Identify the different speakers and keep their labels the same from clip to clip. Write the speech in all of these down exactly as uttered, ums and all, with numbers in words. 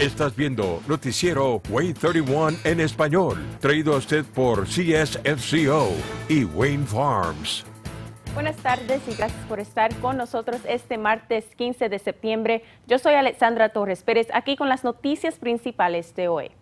Speaker 1: Estás viendo Noticiero Wayne treinta y uno en español, traído a usted por C S F C O y Wayne Farms.
Speaker 2: Buenas tardes y gracias por estar con nosotros este martes quince de septiembre. Yo soy Alexandra Torres Pérez, aquí con las noticias principales de hoy.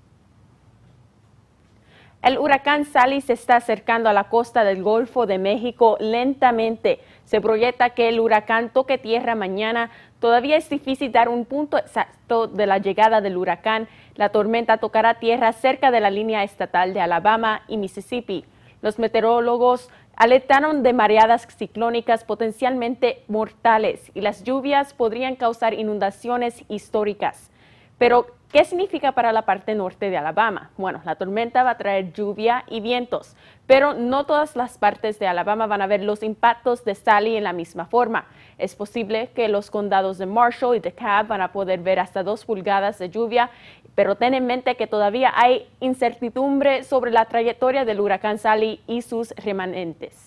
Speaker 2: El huracán Sally se está acercando a la costa del Golfo de México lentamente. Se proyecta que el huracán toque tierra mañana. Todavía es difícil dar un punto exacto de la llegada del huracán. La tormenta tocará tierra cerca de la línea estatal de Alabama y Mississippi. Los meteorólogos alertaron de mareadas ciclónicas potencialmente mortales y las lluvias podrían causar inundaciones históricas. Pero, ¿qué significa para la parte norte de Alabama? Bueno, la tormenta va a traer lluvia y vientos, pero no todas las partes de Alabama van a ver los impactos de Sally en la misma forma. Es posible que los condados de Marshall y DeKalb van a poder ver hasta dos pulgadas de lluvia, pero ten en mente que todavía hay incertidumbre sobre la trayectoria del huracán Sally y sus remanentes.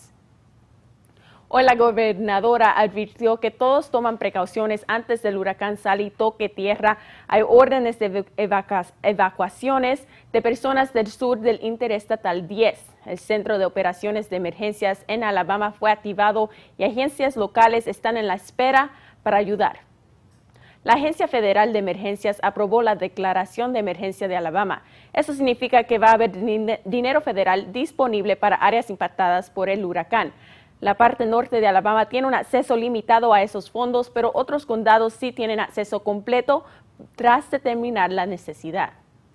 Speaker 2: Hoy la gobernadora advirtió que todos toman precauciones antes del huracán Sally toque tierra. Hay órdenes de evacu evacuaciones de personas del sur del Interestatal diez. El Centro de Operaciones de Emergencias en Alabama fue activado y agencias locales están en la espera para ayudar. La Agencia Federal de Emergencias aprobó la Declaración de Emergencia de Alabama. Eso significa que va a haber dinero federal disponible para áreas impactadas por el huracán. La parte norte de Alabama tiene un acceso limitado a esos fondos, pero otros condados sí tienen acceso completo tras determinar la necesidad.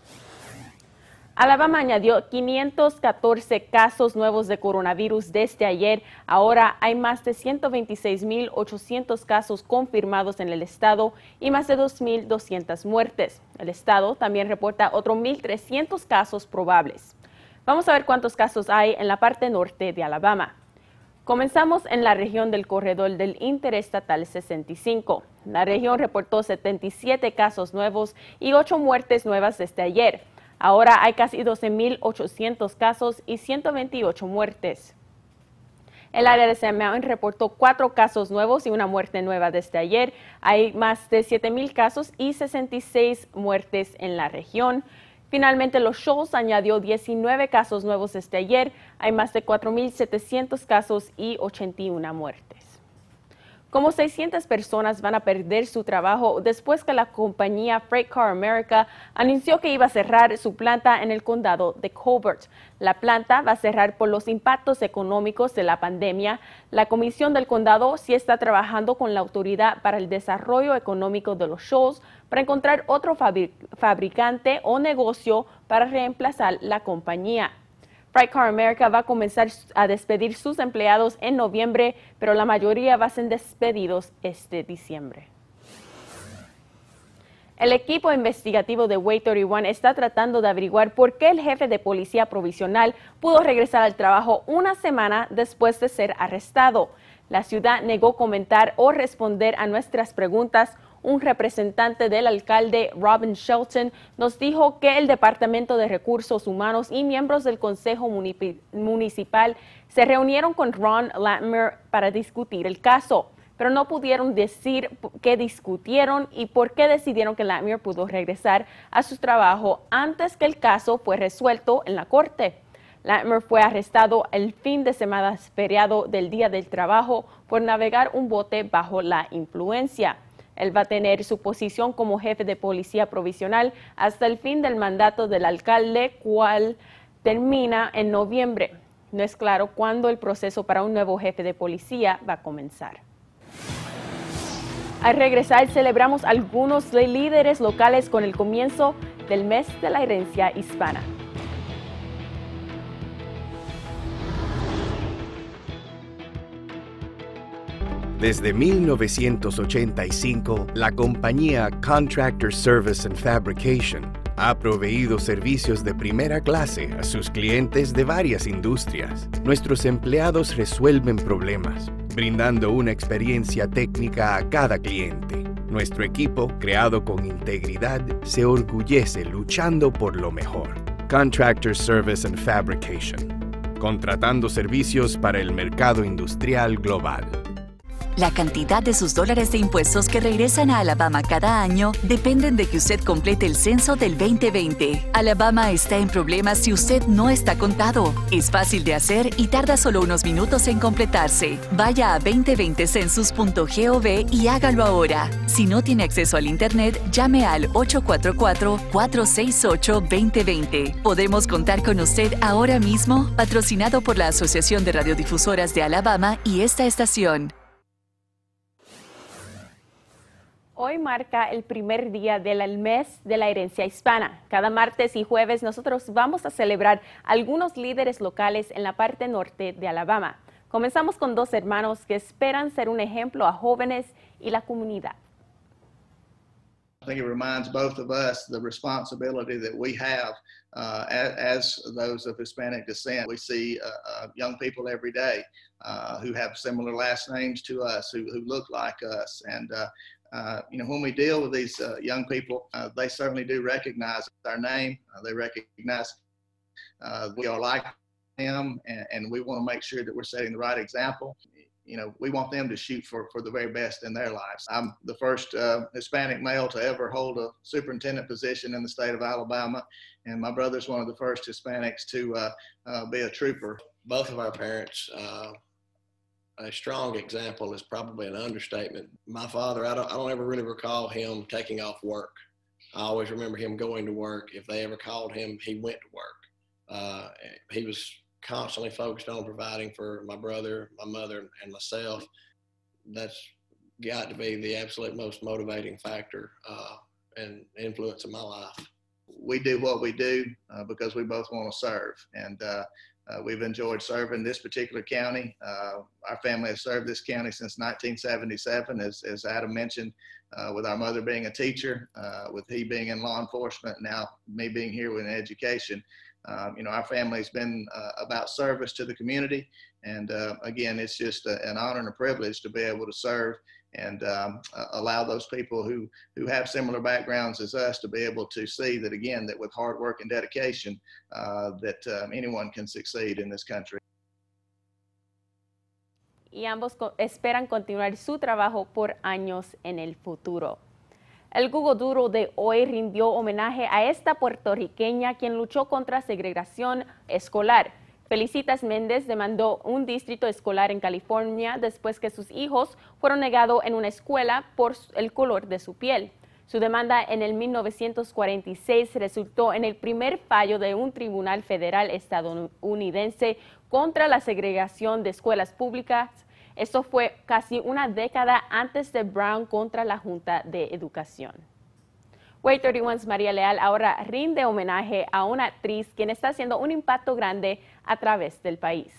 Speaker 2: Alabama añadió quinientos catorce casos nuevos de coronavirus desde ayer. Ahora hay más de ciento veintiséis mil ochocientos casos confirmados en el estado y más de dos mil doscientas muertes. El estado también reporta otros mil trescientos casos probables. Vamos a ver cuántos casos hay en la parte norte de Alabama. Comenzamos en la región del corredor del Interestatal sesenta y cinco. La región reportó setenta y siete casos nuevos y ocho muertes nuevas desde ayer. Ahora hay casi doce mil ochocientos casos y ciento veintiocho muertes. El área de Sand Mountain reportó cuatro casos nuevos y una muerte nueva desde ayer. Hay más de siete mil casos y sesenta y seis muertes en la región. Finalmente, Los Shoals añadió diecinueve casos nuevos desde ayer. Hay más de cuatro mil setecientos casos y ochenta y una muertes. Como seiscientas personas van a perder su trabajo después que la compañía Freight Car America anunció que iba a cerrar su planta en el condado de Colbert. La planta va a cerrar por los impactos económicos de la pandemia. La comisión del condado sí está trabajando con la Autoridad para el Desarrollo Económico de Los Shoals para encontrar otro fabric fabricante o negocio para reemplazar la compañía. Freight Car America va a comenzar a despedir sus empleados en noviembre, pero la mayoría van a ser despedidos este diciembre. El equipo investigativo de Wayne treinta y uno está tratando de averiguar por qué el jefe de policía provisional pudo regresar al trabajo una semana después de ser arrestado. La ciudad negó comentar o responder a nuestras preguntas. Un representante del alcalde, Robin Shelton, nos dijo que el Departamento de Recursos Humanos y miembros del Consejo Municipal se reunieron con Ron Latimer para discutir el caso, pero no pudieron decir qué discutieron y por qué decidieron que Latimer pudo regresar a su trabajo antes que el caso fue resuelto en la corte. Latimer fue arrestado el fin de semana feriado del Día del Trabajo por navegar un bote bajo la influencia. Él va a tener su posición como jefe de policía provisional hasta el fin del mandato del alcalde, cual termina en noviembre. No es claro cuándo el proceso para un nuevo jefe de policía va a comenzar. Al regresar, celebramos algunos líderes locales con el comienzo del mes de la herencia hispana.
Speaker 3: Desde mil novecientos ochenta y cinco, la compañía Contractor Service and Fabrication ha proveído servicios de primera clase a sus clientes de varias industrias. Nuestros empleados resuelven problemas, brindando una experiencia técnica a cada cliente. Nuestro equipo, creado con integridad, se orgullece luchando por lo mejor. Contractor Service and Fabrication, contratando servicios para el mercado industrial global.
Speaker 4: La cantidad de sus dólares de impuestos que regresan a Alabama cada año dependen de que usted complete el censo del veinte veinte. Alabama está en problemas si usted no está contado. Es fácil de hacer y tarda solo unos minutos en completarse. Vaya a veinte veinte census punto gov y hágalo ahora. Si no tiene acceso al Internet, llame al ocho cuatro cuatro, cuatro seis ocho, dos cero dos cero. ¿Podemos contar con usted ahora mismo? Patrocinado por la Asociación de Radiodifusoras de Alabama y esta estación.
Speaker 2: Hoy marca el primer día del mes de la herencia hispana. Cada martes y jueves nosotros vamos a celebrar algunos líderes locales en la parte norte de Alabama. Comenzamos con dos hermanos que esperan ser un ejemplo a jóvenes y la comunidad.
Speaker 5: I think it reminds both of us the responsibility that we have uh, as, as those of Hispanic descent. We see uh, uh, young people every day uh, who have similar last names to us, who, who look like us. And, uh, uh, you know, when we deal with these uh, young people, uh, they certainly do recognize our name. Uh, they recognize uh, we are like them, and, and we want to make sure that we're setting the right example. You know, we want them to shoot for, for the very best in their lives. I'm the first uh, Hispanic male to ever hold a superintendent position in the state of Alabama, and my brother's one of the first Hispanics to uh, uh, be a trooper.
Speaker 6: Both of our parents, uh, a strong example is probably an understatement. My father, I don't, I don't ever really recall him taking off work. I always remember him going to work. If they ever called him, he went to work. Uh, he was constantly focused on providing for my brother, my mother, and myself. That's got to be the absolute most motivating factor uh, and influence in my life.
Speaker 5: We do what we do uh, because we both want to serve, and uh, uh, we've enjoyed serving this particular county. Uh, our family has served this county since nineteen seventy-seven, as, as Adam mentioned, uh, with our mother being a teacher, uh, with he being in law enforcement, now me being here with education. Um, you know, our family's been uh, about service to the community, and uh, again, it's just a, an honor and a privilege to be able to serve and um, uh, allow those people who who have similar backgrounds as us to be able to see that, again, that with hard work and dedication, uh, that um, anyone can succeed in this country.
Speaker 2: Y ambos co- esperan continuar su trabajo por años en el futuro. El Google Doodle de hoy rindió homenaje a esta puertorriqueña quien luchó contra segregación escolar. Felicitas Méndez demandó un distrito escolar en California después que sus hijos fueron negados en una escuela por el color de su piel. Su demanda en el mil novecientos cuarenta y seis resultó en el primer fallo de un tribunal federal estadounidense contra la segregación de escuelas públicas. Esto fue casi una década antes de Brown contra la Junta de Educación. Way treinta y uno's María Leal ahora rinde homenaje a una actriz quien está haciendo un impacto grande a través del país.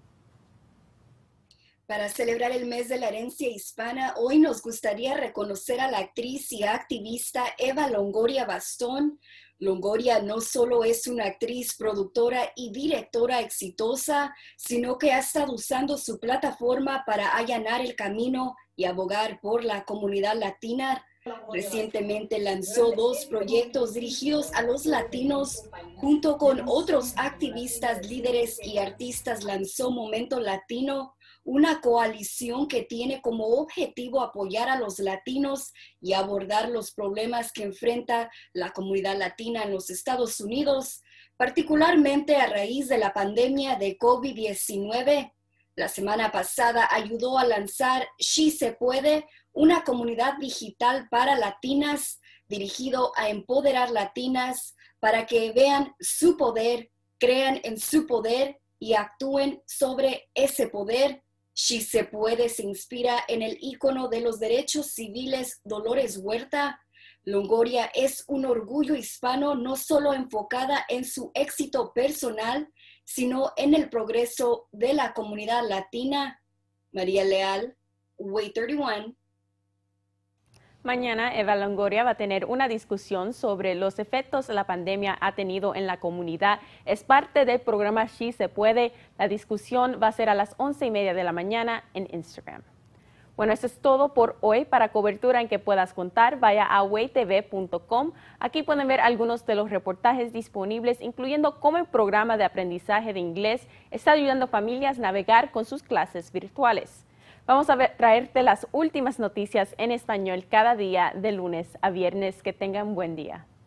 Speaker 7: Para celebrar el mes de la herencia hispana, hoy nos gustaría reconocer a la actriz y activista Eva Longoria Bastón. Longoria no solo es una actriz, productora y directora exitosa, sino que ha estado usando su plataforma para allanar el camino y abogar por la comunidad latina. Recientemente lanzó dos proyectos dirigidos a los latinos. Junto con otros activistas, líderes y artistas, lanzó Momento Latino, una coalición que tiene como objetivo apoyar a los latinos y abordar los problemas que enfrenta la comunidad latina en los Estados Unidos, particularmente a raíz de la pandemia de COVID diecinueve. La semana pasada ayudó a lanzar She Se Puede, una comunidad digital para latinas dirigido a empoderar latinas para que vean su poder, crean en su poder y actúen sobre ese poder. She Se Puede se inspira en el ícono de los derechos civiles Dolores Huerta. Longoria es un orgullo hispano no solo enfocada en su éxito personal, sino en el progreso de la comunidad latina. María Leal, Way treinta y uno.
Speaker 2: Mañana Eva Longoria va a tener una discusión sobre los efectos la pandemia ha tenido en la comunidad. Es parte del programa She Se Puede. La discusión va a ser a las once y media de la mañana en Instagram. Bueno, eso es todo por hoy. Para cobertura en que puedas contar, vaya a way t v punto com. Aquí pueden ver algunos de los reportajes disponibles, incluyendo cómo el programa de aprendizaje de inglés está ayudando a familias a navegar con sus clases virtuales. Vamos a ver, traerte las últimas noticias en español cada día de lunes a viernes. Que tengan un buen día.